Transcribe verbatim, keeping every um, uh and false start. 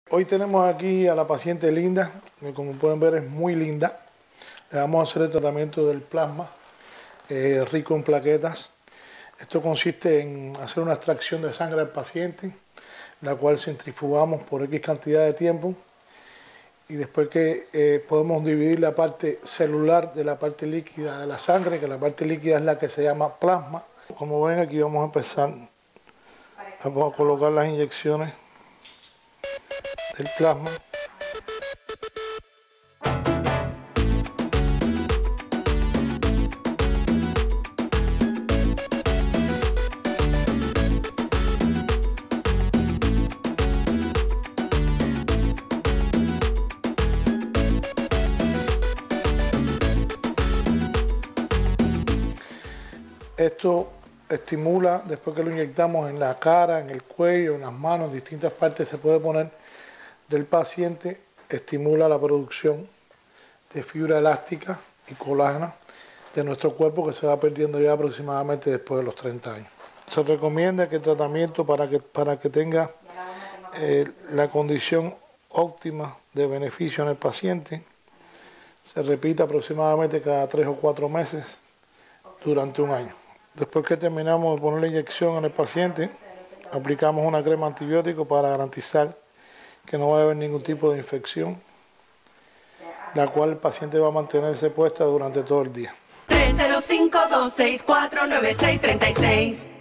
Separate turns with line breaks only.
Hoy tenemos aquí a la paciente Linda, que como pueden ver es muy linda. Le vamos a hacer el tratamiento del plasma, eh, rico en plaquetas. Esto consiste en hacer una extracción de sangre al paciente, la cual centrifugamos por X cantidad de tiempo. Y después que eh, podemos dividir la parte celular de la parte líquida de la sangre, que la parte líquida es la que se llama plasma. Como ven, aquí vamos a empezar a colocar las inyecciones del plasma. Esto estimula, después que lo inyectamos en la cara, en el cuello, en las manos, en distintas partes se puede poner del paciente, estimula la producción de fibra elástica y colágeno de nuestro cuerpo, que se va perdiendo ya aproximadamente después de los treinta años. Se recomienda que el tratamiento, para que, para que tenga eh, la condición óptima de beneficio en el paciente, se repita aproximadamente cada tres o cuatro meses durante un año. Después que terminamos de poner la inyección en el paciente, aplicamos una crema antibiótico para garantizar que no va a haber ningún tipo de infección, la cual el paciente va a mantenerse puesta durante todo el día.
tres cero cinco, dos seis cuatro, nueve seis tres seis